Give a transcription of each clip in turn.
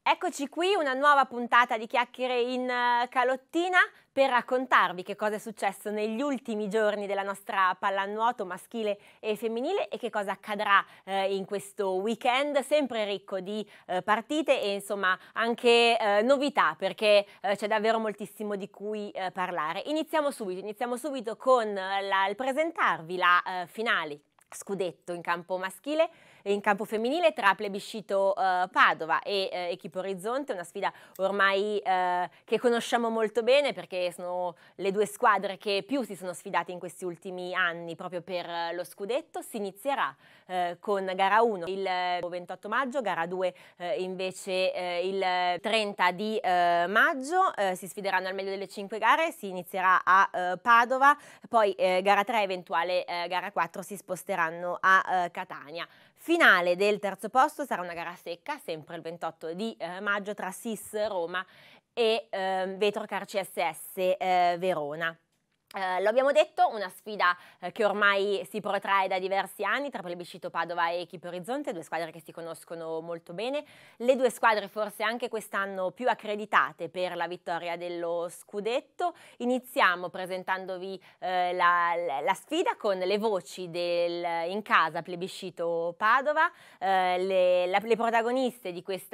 Eccoci qui, una nuova puntata di Chiacchiere in Calottina per raccontarvi che cosa è successo negli ultimi giorni della nostra pallanuoto maschile e femminile e che cosa accadrà in questo weekend, sempre ricco di partite e insomma anche novità, perché c'è davvero moltissimo di cui parlare. Iniziamo subito con il presentarvi la finale scudetto in campo maschile e in campo femminile tra Plebiscito Padova e Equipo Orizzonte, una sfida ormai che conosciamo molto bene perché sono le due squadre che più si sono sfidate in questi ultimi anni proprio per lo scudetto. Si inizierà con gara 1 il 28 maggio, gara 2 invece il 30 di maggio, si sfideranno al meglio delle 5 gare, si inizierà a Padova, poi gara 3 eventuale gara 4 si sposteranno a Catania. Finale del terzo posto sarà una gara secca, sempre il 28 di maggio, tra SIS Roma e Vetrocar CSS Verona. Lo abbiamo detto, una sfida che ormai si protrae da diversi anni tra Plebiscito Padova e Equipo Orizzonte, due squadre che si conoscono molto bene, le due squadre forse anche quest'anno più accreditate per la vittoria dello scudetto. Iniziamo presentandovi la sfida con le voci in casa Plebiscito Padova, le protagoniste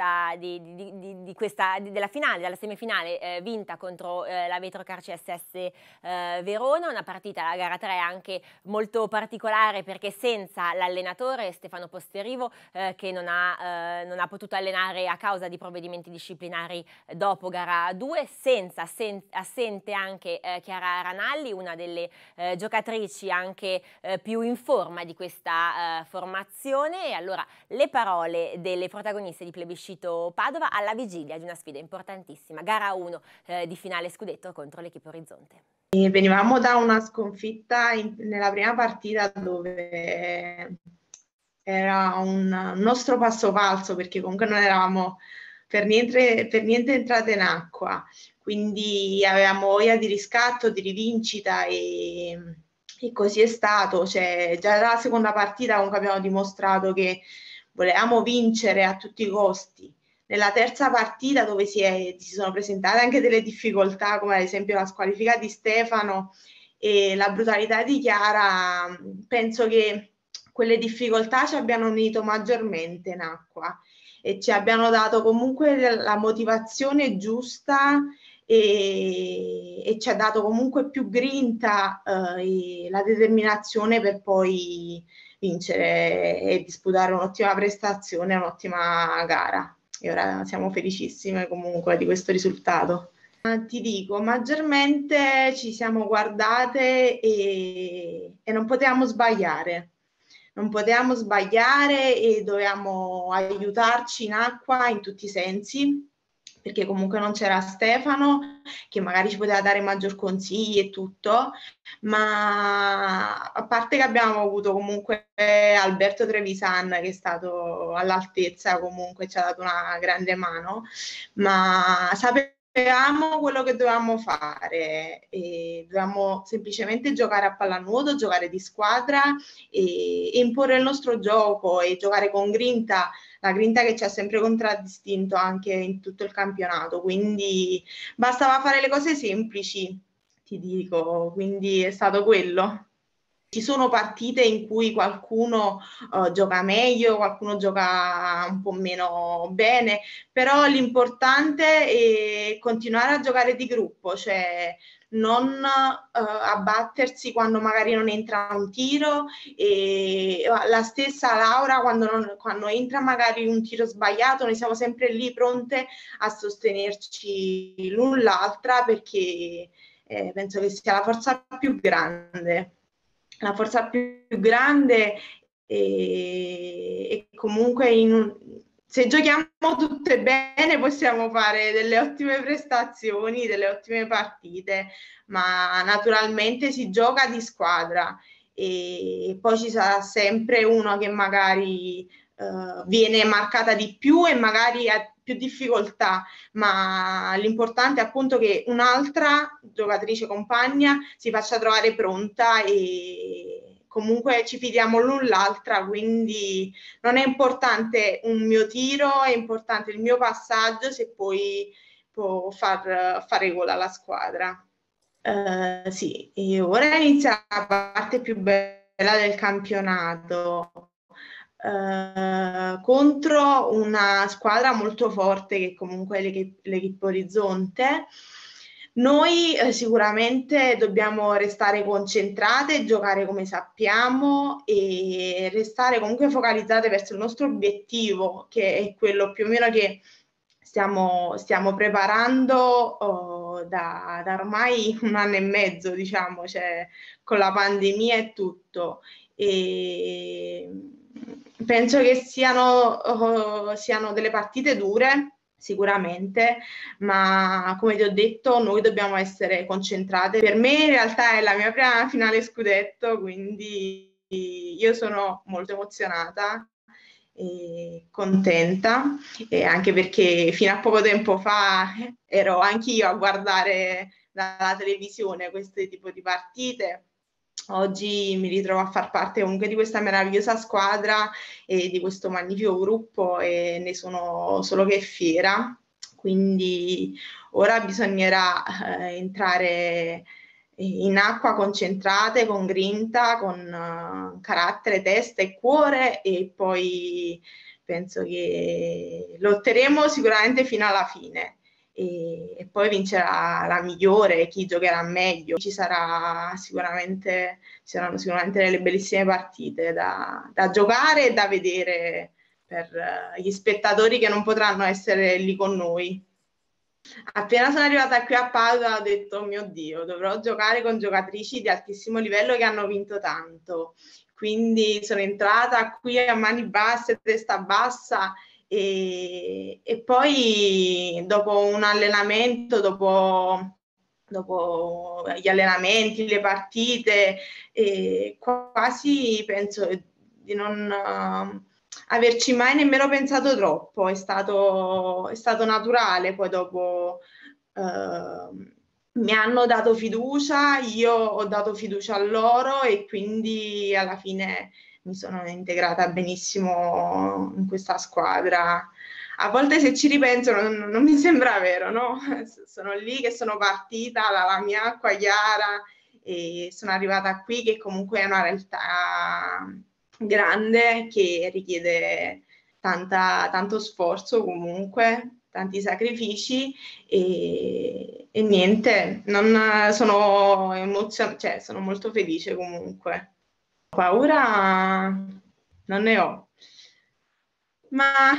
della finale, della semifinale vinta contro la Vetrocar CSS Verona, una partita, la gara 3 anche molto particolare perché senza l'allenatore Stefano Posterivo che non ha potuto allenare a causa di provvedimenti disciplinari dopo gara 2, assente anche Chiara Ranalli, una delle giocatrici anche più in forma di questa formazione. E allora le parole delle protagoniste di Plebiscito Padova alla vigilia di una sfida importantissima, gara 1 di finale scudetto contro l'Equipo Orizzonte. Venivamo da una sconfitta nella prima partita dove era un nostro passo falso perché comunque non eravamo per niente entrate in acqua, quindi avevamo voglia di riscatto, di rivincita e così è stato. Cioè, già dalla seconda partita comunque abbiamo dimostrato che volevamo vincere a tutti i costi. Nella terza partita dove si sono presentate anche delle difficoltà, come ad esempio la squalifica di Stefano e la brutalità di Chiara, penso che quelle difficoltà ci abbiano unito maggiormente in acqua e ci abbiano dato comunque la motivazione giusta e ci ha dato comunque più grinta e la determinazione per poi vincere e disputare un'ottima prestazione, un'ottima gara. E ora siamo felicissime comunque di questo risultato. Ti dico, maggiormente ci siamo guardate e non potevamo sbagliare. Non potevamo sbagliare e dovevamo aiutarci in acqua in tutti i sensi, perché comunque non c'era Stefano, che magari ci poteva dare maggior consigli e tutto, ma a parte che abbiamo avuto comunque Alberto Trevisan che è stato all'altezza, comunque ci ha dato una grande mano, ma sapevamo quello che dovevamo fare e dovevamo semplicemente giocare a pallanuoto, giocare di squadra e imporre il nostro gioco e giocare con grinta, la grinta che ci ha sempre contraddistinto anche in tutto il campionato, quindi bastava fare le cose semplici, ti dico, quindi è stato quello. Ci sono partite in cui qualcuno gioca meglio, qualcuno gioca un po' meno bene, però l'importante è continuare a giocare di gruppo, cioè non abbattersi quando magari non entra un tiro e la stessa Laura quando entra magari un tiro sbagliato, noi siamo sempre lì pronte a sostenerci l'un l'altra perché penso che sia la forza più grande. La forza più grande e comunque se giochiamo tutte bene possiamo fare delle ottime prestazioni, delle ottime partite, ma naturalmente si gioca di squadra e poi ci sarà sempre uno che magari viene marcata di più e magari ha più difficoltà, ma l'importante è appunto che un'altra giocatrice compagna si faccia trovare pronta e comunque ci fidiamo l'un l'altra, quindi non è importante un mio tiro, è importante il mio passaggio se poi può fare gol alla squadra. Sì, e ora inizia la parte più bella del campionato. Contro una squadra molto forte che comunque è l'Equipe Orizzonte. Noi sicuramente dobbiamo restare concentrate, giocare come sappiamo e restare comunque focalizzate verso il nostro obiettivo, che è quello più o meno che stiamo preparando da ormai un anno e mezzo, diciamo, cioè con la pandemia e tutto. E penso che siano delle partite dure, sicuramente, ma come ti ho detto, noi dobbiamo essere concentrate. Per me in realtà è la mia prima finale scudetto, quindi io sono molto emozionata e contenta, e anche perché fino a poco tempo fa ero anch'io a guardare dalla televisione questo tipo di partite. Oggi mi ritrovo a far parte comunque di questa meravigliosa squadra e di questo magnifico gruppo e ne sono solo che fiera. Quindi ora bisognerà entrare in acqua concentrate, con grinta, con carattere, testa e cuore, e poi penso che lotteremo sicuramente fino alla fine. E poi vincerà la migliore, chi giocherà meglio. Saranno sicuramente delle bellissime partite da giocare e da vedere per gli spettatori che non potranno essere lì con noi. Appena sono arrivata qui a Padova ho detto, oh mio Dio, dovrò giocare con giocatrici di altissimo livello che hanno vinto tanto. Quindi sono entrata qui a mani basse, testa bassa, e poi dopo un allenamento, dopo gli allenamenti, le partite, quasi penso di non averci mai nemmeno pensato troppo, è stato naturale. Poi dopo mi hanno dato fiducia, io ho dato fiducia a loro e quindi alla fine mi sono integrata benissimo in questa squadra. A volte se ci ripenso non mi sembra vero, no? Sono lì che sono partita dalla mia acqua chiara e sono arrivata qui, che comunque è una realtà grande che richiede tanto sforzo, comunque tanti sacrifici, e niente, non sono cioè sono molto felice comunque. Paura non ne ho, ma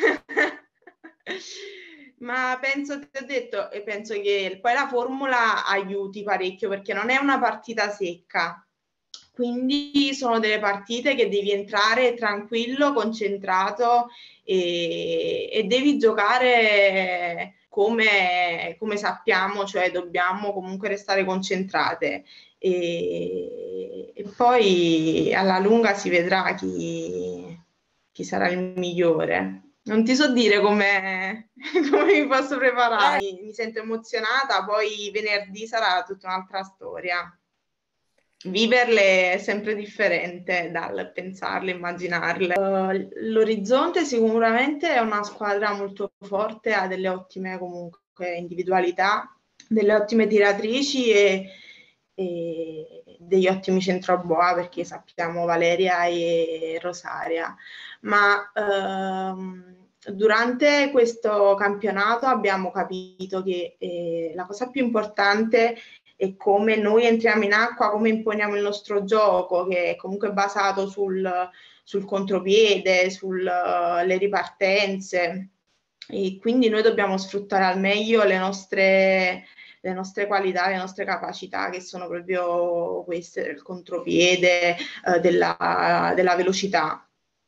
ma penso, ti ho detto, e penso che poi la formula aiuti parecchio, perché non è una partita secca. Quindi sono delle partite che devi entrare tranquillo, concentrato, e devi giocare come sappiamo, cioè dobbiamo comunque restare concentrate. E poi alla lunga si vedrà chi sarà il migliore. Non ti so dire come mi posso preparare. Mi sento emozionata, poi venerdì sarà tutta un'altra storia. Viverle è sempre differente dal pensarle, immaginarle. L'Orizzonte sicuramente è una squadra molto forte, ha delle ottime comunque individualità, delle ottime tiratrici e degli ottimi centroboa, perché sappiamo Valeria e Rosaria. Ma durante questo campionato abbiamo capito che la cosa più importante e come noi entriamo in acqua, come imponiamo il nostro gioco, che è comunque basato sul contropiede, sulle ripartenze. E quindi noi dobbiamo sfruttare al meglio le nostre qualità, le nostre capacità, che sono proprio queste, del contropiede, della velocità.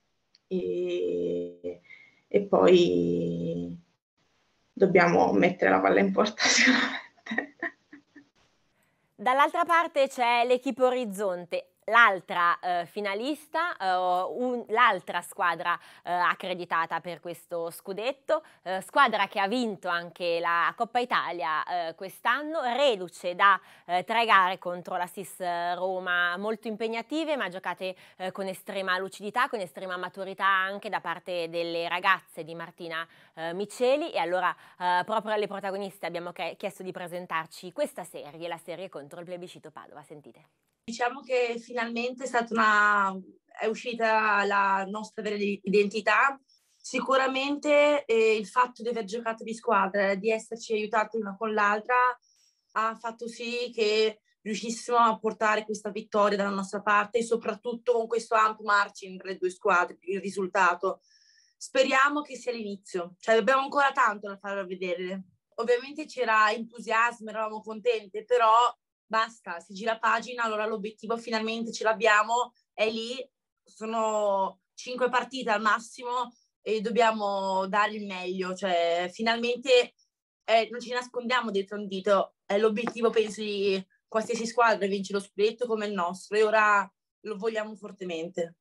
E poi dobbiamo mettere la palla in porta sicuramente. Dall'altra parte c'è l'Equipe Orizzonte. l'altra finalista, l'altra squadra accreditata per questo scudetto, squadra che ha vinto anche la Coppa Italia quest'anno, reduce da 3 gare contro la SIS Roma molto impegnative, ma giocate con estrema lucidità, con estrema maturità anche da parte delle ragazze di Martina Miceli. E allora proprio alle protagoniste abbiamo chiesto di presentarci questa serie, la serie contro il Plebiscito Padova. Sentite. Diciamo che finalmente è uscita la nostra vera identità. Sicuramente il fatto di aver giocato di squadra, di esserci aiutati una con l'altra, ha fatto sì che riuscissimo a portare questa vittoria dalla nostra parte, e soprattutto con questo ampio margine tra le 2 squadre, il risultato. Speriamo che sia l'inizio, cioè abbiamo ancora tanto da farlo vedere. Ovviamente c'era entusiasmo, eravamo contente, però basta, si gira pagina, allora l'obiettivo finalmente ce l'abbiamo, è lì, sono 5 partite al massimo e dobbiamo dare il meglio, cioè finalmente non ci nascondiamo dietro un dito, è l'obiettivo penso di qualsiasi squadra, vincere lo scudetto come il nostro, e ora lo vogliamo fortemente.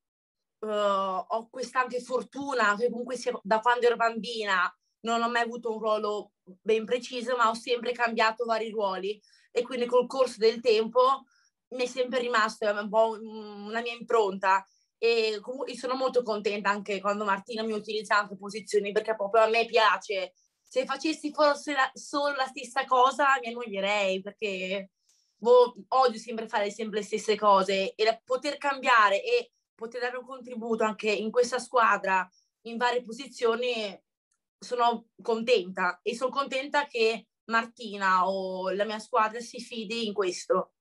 Ho questa anche fortuna che comunque da quando ero bambina non ho mai avuto un ruolo ben preciso, ma ho sempre cambiato vari ruoli, e quindi col corso del tempo mi è sempre rimasto un po' una mia impronta, e comunque sono molto contenta anche quando Martina mi utilizza anche posizioni, perché proprio a me piace. Se facessi forse solo la stessa cosa mi annoierei, perché odio sempre fare sempre le stesse cose, e poter cambiare e poter dare un contributo anche in questa squadra in varie posizioni, sono contenta, e sono contenta che Martina o la mia squadra si fidi in questo.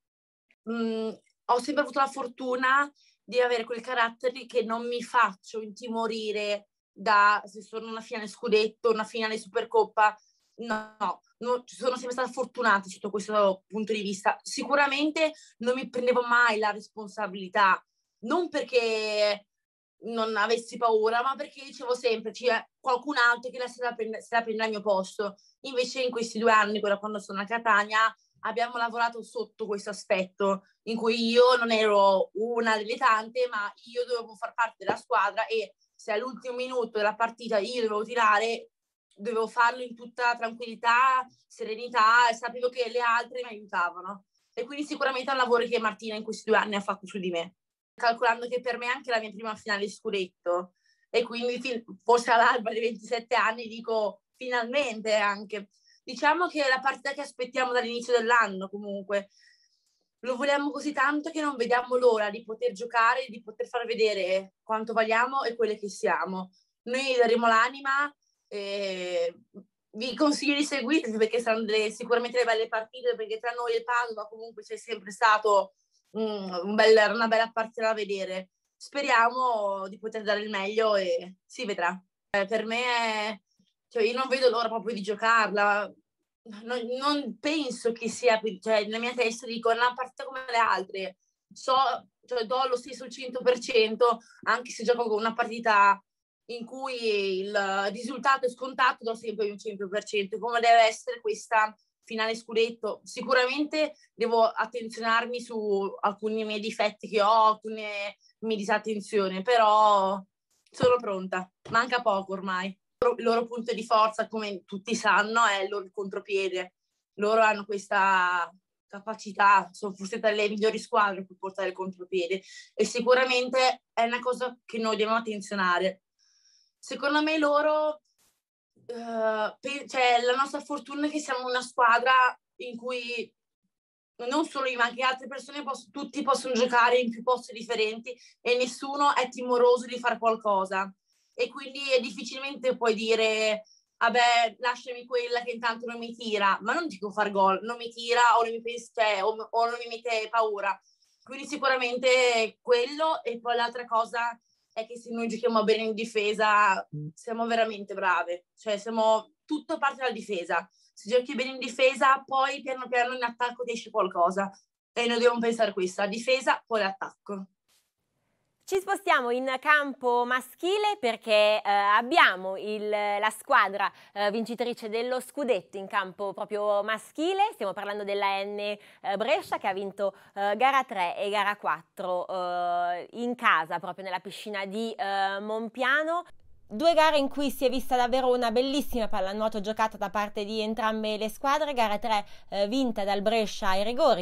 Ho sempre avuto la fortuna di avere quel carattere che non mi faccio intimorire da se sono una finale scudetto, una finale Supercoppa. No, sono sempre stata fortunata sotto questo punto di vista. Sicuramente non mi prendevo mai la responsabilità, non perché non avessi paura, ma perché dicevo sempre c'è qualcun altro che se la prende al mio posto. Invece in questi 2 anni, quando sono a Catania, abbiamo lavorato sotto questo aspetto, in cui io non ero una delle tante, ma io dovevo far parte della squadra, e se all'ultimo minuto della partita io dovevo tirare, dovevo farlo in tutta tranquillità, serenità, e sapevo che le altre mi aiutavano. E quindi sicuramente è un lavoro che Martina in questi 2 anni ha fatto su di me, calcolando che per me è anche la mia prima finale di scudetto, e quindi forse all'alba dei 27 anni dico finalmente anche. Diciamo che è la partita che aspettiamo dall'inizio dell'anno, comunque lo vogliamo così tanto che non vediamo l'ora di poter giocare, di poter far vedere quanto valiamo e quelle che siamo. Noi daremo l'anima, vi consiglio di seguirci, perché saranno sicuramente delle belle partite, perché tra noi e Padova comunque c'è sempre stato una bella partita da vedere. Speriamo di poter dare il meglio e si vedrà. Per me cioè io non vedo l'ora proprio di giocarla, non penso che sia, cioè nella mia testa dico è una partita come le altre, cioè, do lo stesso il 100%, anche se gioco con una partita in cui il risultato è scontato, do sempre un 100%, come deve essere questa finale scudetto. Sicuramente devo attenzionarmi su alcuni miei difetti che ho, alcune mie disattenzioni, però sono pronta, manca poco ormai. Il loro punto di forza, come tutti sanno, è il contropiede. Loro hanno questa capacità, sono forse tra le migliori squadre per portare il contropiede, e sicuramente è una cosa che noi dobbiamo attenzionare. Secondo me loro, cioè la nostra fortuna è che siamo una squadra in cui non solo io, ma anche altre persone, tutti possono giocare in più posti differenti, e nessuno è timoroso di fare qualcosa. E quindi difficilmente puoi dire vabbè, lasciami quella che intanto non mi tira, ma non dico far gol, non mi tira o non mi, o non mi mette paura. Quindi sicuramente quello, e poi l'altra cosa è che se noi giochiamo bene in difesa siamo veramente brave, cioè tutto parte dalla difesa. Se giochi bene in difesa, poi piano piano in attacco ti esce qualcosa, e noi dobbiamo pensare a questo, la difesa, poi l'attacco. Ci spostiamo in campo maschile perché abbiamo la squadra vincitrice dello scudetto in campo proprio maschile. Stiamo parlando della N Brescia che ha vinto gara 3 e gara 4 in casa, proprio nella piscina di Monpiano. 2 gare in cui si è vista davvero una bellissima pallanuoto giocata da parte di entrambe le squadre. Gara 3 vinta dal Brescia ai rigori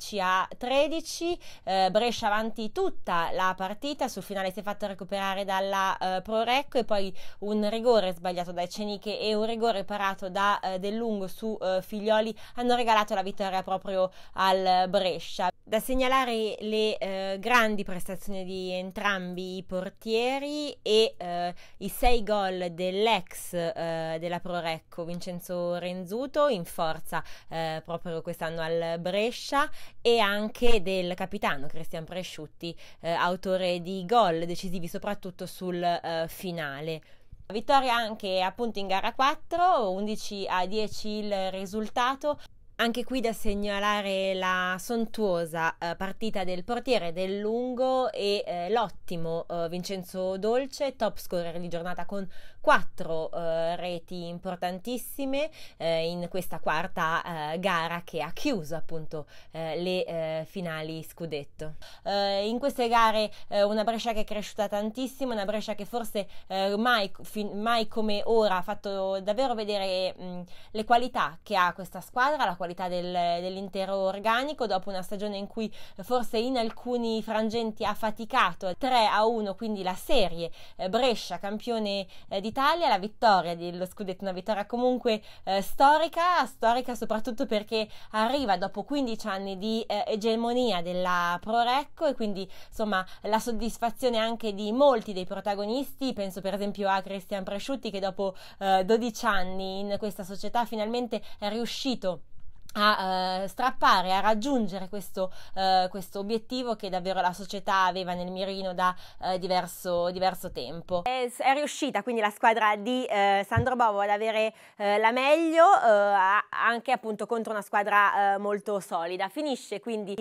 15-13, Brescia avanti tutta la partita, sul finale si è fatto recuperare dalla Prorecco e poi un rigore sbagliato da Eceniche e un rigore parato da Del Lungo su Figlioli hanno regalato la vittoria proprio al Brescia. Da segnalare le grandi prestazioni di entrambi i portieri e i 6 gol dell'ex della Prorecco Vincenzo Renzuto in forza proprio quest'anno al Brescia e anche del capitano Cristian Presciutti, autore di gol decisivi soprattutto sul finale. Vittoria anche appunto in gara 4, 11-10 il risultato. Anche qui da segnalare la sontuosa partita del portiere Del Lungo e l'ottimo Vincenzo Dolce, top scorer di giornata con 4 reti importantissime in questa quarta gara che ha chiuso appunto le finali scudetto. In queste gare una Brescia che è cresciuta tantissimo, una Brescia che forse mai come ora ha fatto davvero vedere le qualità che ha questa squadra, la qualità dell'intero organico, dopo una stagione in cui forse in alcuni frangenti ha faticato. 3-1 quindi la serie, Brescia campione d'Italia, la vittoria dello scudetto, una vittoria comunque storica soprattutto perché arriva dopo 15 anni di egemonia della Prorecco e quindi insomma la soddisfazione anche di molti dei protagonisti. Penso per esempio a Cristian Presciutti che dopo 12 anni in questa società finalmente è riuscito a strappare, a raggiungere questo obiettivo che davvero la società aveva nel mirino da diverso tempo. È riuscita quindi la squadra di Sandro Bovo ad avere la meglio anche appunto contro una squadra molto solida. Finisce quindi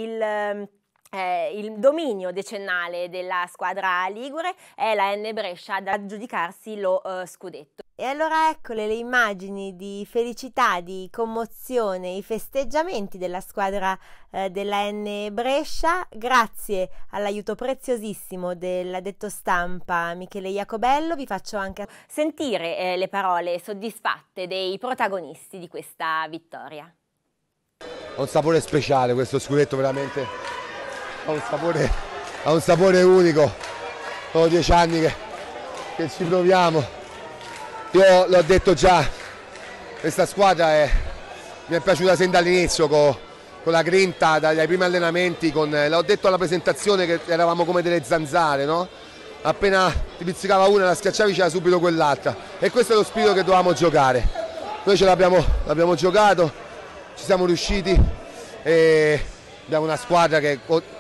il dominio decennale della squadra ligure, è la N Brescia ad aggiudicarsi lo scudetto. E allora eccole le immagini di felicità, di commozione, i festeggiamenti della squadra della N Brescia, grazie all'aiuto preziosissimo dell'addetto stampa Michele Iacobello. Vi faccio anche sentire le parole soddisfatte dei protagonisti di questa vittoria. Ha un sapore speciale questo scudetto, veramente ha un sapore unico. Sono 10 anni che ci proviamo. Io l'ho detto già, questa squadra mi è piaciuta sin dall'inizio con la grinta, dai primi allenamenti, l'ho detto alla presentazione che eravamo come delle zanzare, no? Appena ti pizzicava una la schiacciavi c'era subito quell'altra e questo è lo spirito che dovevamo giocare. Noi ce l'abbiamo giocato, ci siamo riusciti e abbiamo una squadra che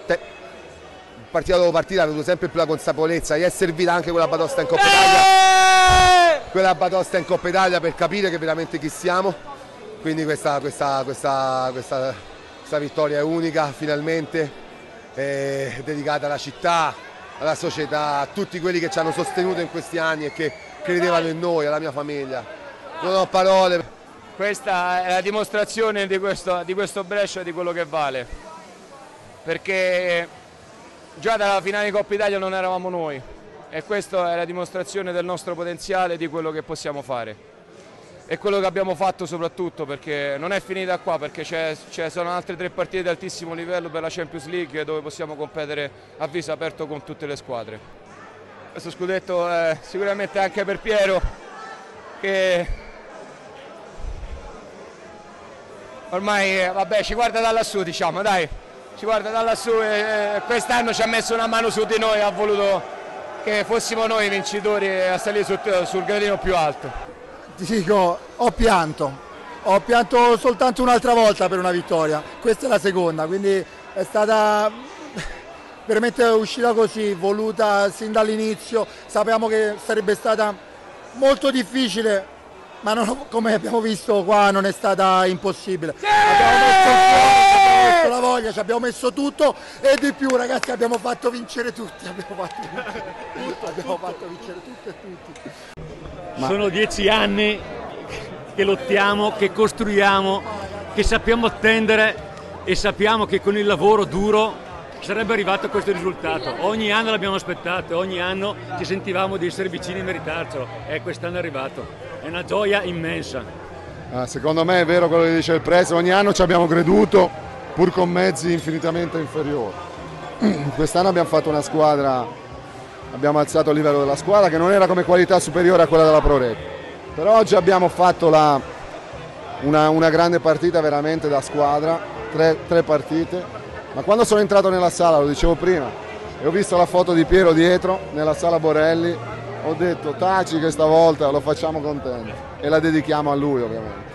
partita dopo partita ha avuto sempre più la consapevolezza di essere servita anche quella batosta in Coppa Italia, per capire che veramente chi siamo. Quindi questa vittoria è unica finalmente, è dedicata alla città, alla società, a tutti quelli che ci hanno sostenuto in questi anni e che credevano in noi, alla mia famiglia. Non ho parole. Questa è la dimostrazione di questo Brescia di quello che vale, perché già dalla finale di Coppa Italia non eravamo noi e questa è la dimostrazione del nostro potenziale, di quello che possiamo fare e quello che abbiamo fatto soprattutto, perché non è finita qua, perché sono altre 3 partite di altissimo livello per la Champions League dove possiamo competere a viso aperto con tutte le squadre. Questo scudetto è sicuramente anche per Piero, che ormai vabbè, ci guarda da lassù, diciamo, dai, ci guarda da lassù e quest'anno ci ha messo una mano su di noi, ha voluto che fossimo noi i vincitori a salire sul gradino più alto. Ti dico, ho pianto soltanto un'altra volta per una vittoria, questa è la seconda, quindi è stata veramente uscita così, voluta sin dall'inizio, sapevamo che sarebbe stata molto difficile, ma come abbiamo visto qua non è stata impossibile. Sì! Abbiamo messo il cuore, messo la voglia, ci abbiamo messo tutto e di più, ragazzi, abbiamo fatto vincere tutti, abbiamo fatto vincere tutto e tutti. Sono 10 anni che lottiamo, che costruiamo, che sappiamo attendere e sappiamo che con il lavoro duro sarebbe arrivato a questo risultato. Ogni anno l'abbiamo aspettato, ogni anno ci sentivamo di essere vicini a meritarcelo e quest'anno è arrivato. È una gioia immensa. Secondo me è vero quello che dice il Presi, ogni anno ci abbiamo creduto pur con mezzi infinitamente inferiori. Quest'anno abbiamo fatto una squadra, abbiamo alzato il livello della squadra che non era come qualità superiore a quella della Pro Rec. Però oggi abbiamo fatto una grande partita veramente da squadra, tre partite. Ma quando sono entrato nella sala, lo dicevo prima, e ho visto la foto di Piero dietro, nella sala Borelli, ho detto taci che stavolta lo facciamo contento e la dedichiamo a lui ovviamente.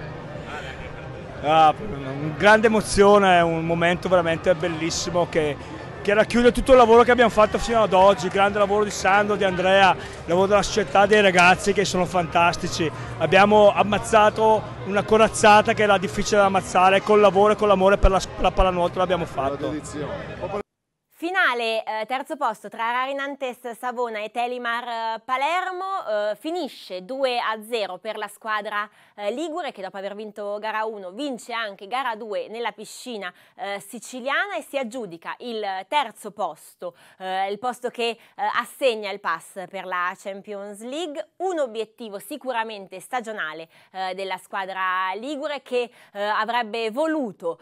Grande emozione, è un momento veramente bellissimo che racchiude tutto il lavoro che abbiamo fatto fino ad oggi, il grande lavoro di Sandro, di Andrea, il lavoro della società, dei ragazzi che sono fantastici. Abbiamo ammazzato una corazzata che era difficile da ammazzare, col lavoro e con l'amore per la pallanuoto l'abbiamo fatto. Finale, terzo posto tra Rarinantes Savona e Telimar Palermo, finisce 2-0 per la squadra ligure che dopo aver vinto gara 1 vince anche gara 2 nella piscina siciliana e si aggiudica il terzo posto, il posto che assegna il pass per la Champions League, un obiettivo sicuramente stagionale della squadra ligure che avrebbe voluto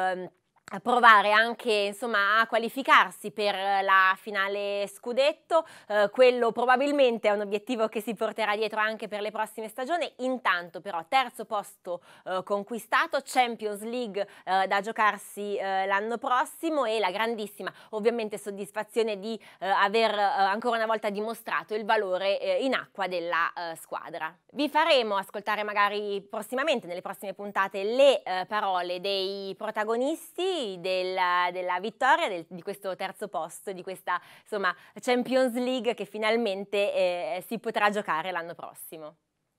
provare anche insomma a qualificarsi per la finale scudetto, quello probabilmente è un obiettivo che si porterà dietro anche per le prossime stagioni. Intanto però terzo posto conquistato, Champions League da giocarsi l'anno prossimo e la grandissima ovviamente soddisfazione di aver ancora una volta dimostrato il valore in acqua della squadra. Vi faremo ascoltare magari prossimamente, nelle prossime puntate, le parole dei protagonisti della vittoria di questo terzo posto, di questa insomma Champions League che finalmente si potrà giocare l'anno prossimo.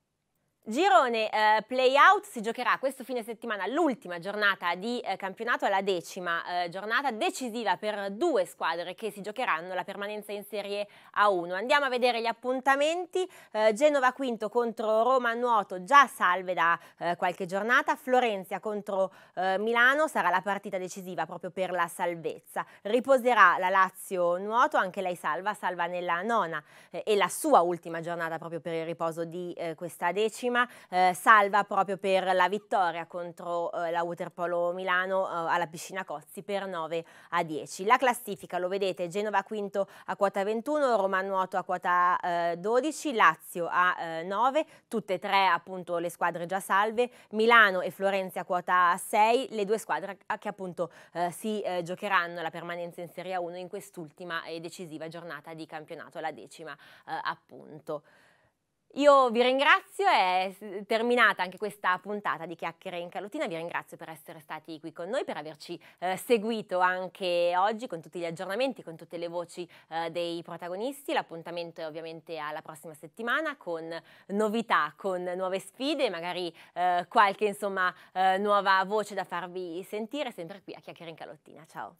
Girone play-out, si giocherà questo fine settimana l'ultima giornata di campionato, la 10ª giornata decisiva per due squadre che si giocheranno la permanenza in Serie A1. Andiamo a vedere gli appuntamenti. Genova Quinto contro Roma Nuoto, già salve da qualche giornata. Florenzi contro Milano sarà la partita decisiva proprio per la salvezza. Riposerà la Lazio Nuoto, anche lei salva nella 9ª e la sua ultima giornata proprio per il riposo di questa 10ª. Salva proprio per la vittoria contro la Waterpolo Milano alla Piscina Cozzi per 9-10. La classifica lo vedete: Genova Quinto a quota 21, Roma Nuoto a quota 12, Lazio a 9, tutte e tre appunto le squadre già salve, Milano e Florenzi a quota 6, le due squadre che appunto si giocheranno la permanenza in Serie A1 in quest'ultima e decisiva giornata di campionato, la 10ª appunto. Io vi ringrazio, è terminata anche questa puntata di Chiacchiere in Calotina, vi ringrazio per essere stati qui con noi, per averci seguito anche oggi con tutti gli aggiornamenti, con tutte le voci dei protagonisti. L'appuntamento è ovviamente alla prossima settimana con novità, con nuove sfide, magari qualche insomma nuova voce da farvi sentire, sempre qui a Chiacchiere in Calotina. Ciao!